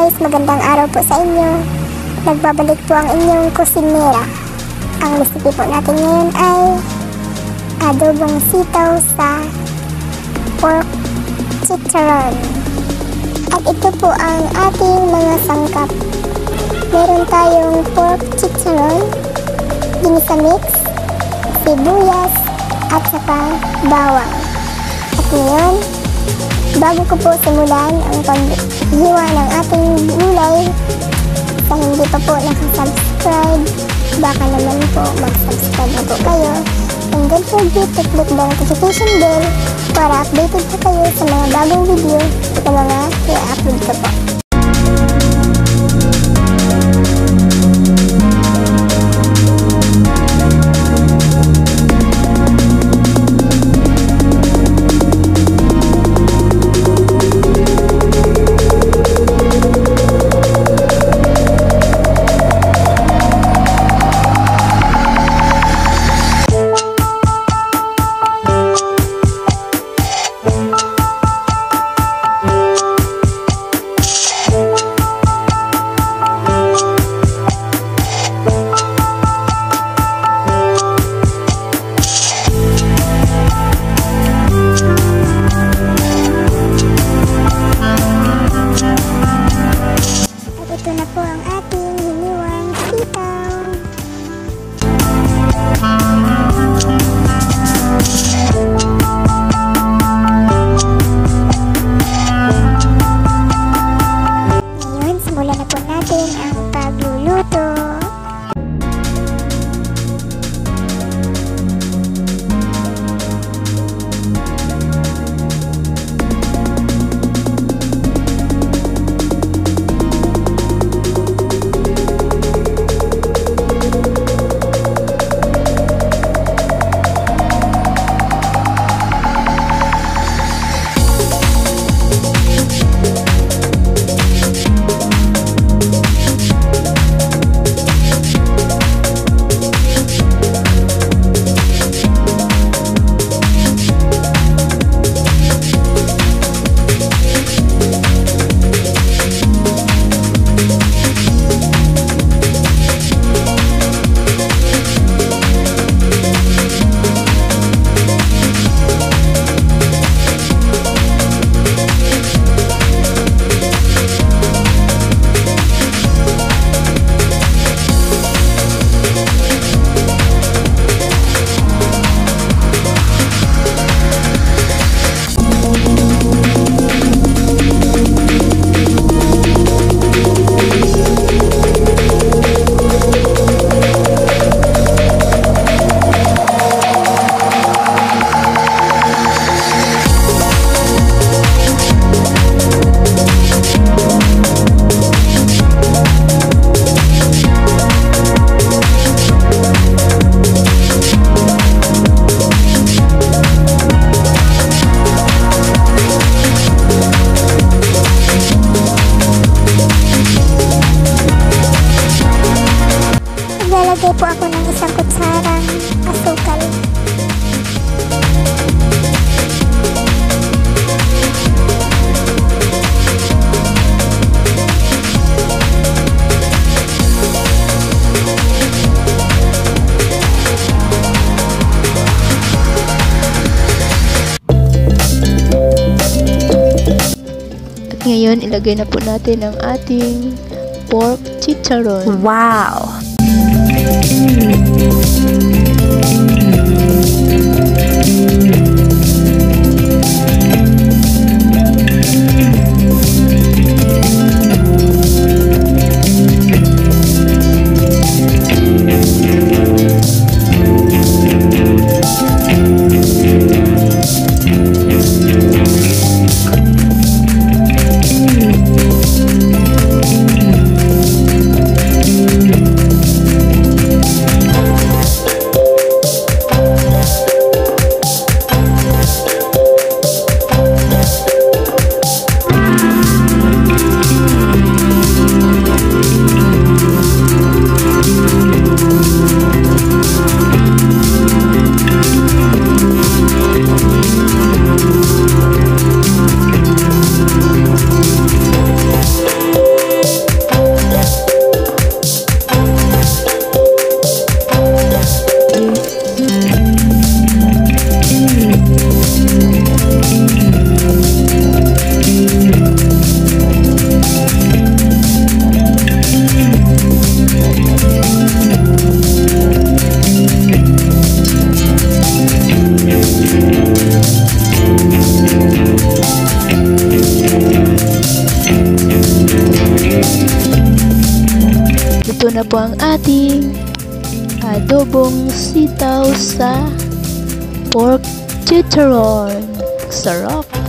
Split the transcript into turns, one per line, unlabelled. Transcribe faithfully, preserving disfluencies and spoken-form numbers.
guys, magandang araw po sa inyo. Nagbabalik po ang inyong kusinera. Ang recipe po natin ngayon ay adobong sitaw sa pork chicharon. At ito po ang ating mga sangkap. Meron tayong pork chicharon, ginisa mix, sibuyas, at saka bawang. At ngayon, bago ko po simulan ang paghiwa ng ating gulay, sa hindi pa po nakasubscribe, baka naman po mag-subscribe na po kayo. And don't forget to click the notification bell para updated po kayo sa mga bagong video at mga i-upload ko po. Ito na po ang ating hiniwang sitaw. Ngayon, simulan na po natin ang pagluluto. Naglalagay po ako ng isang kutsarang asukal.
At ngayon, ilagay na po natin ang ating pork chicharon.
Wow!
na po ang ating adobong sitaw sa pork chicharron. Sarap!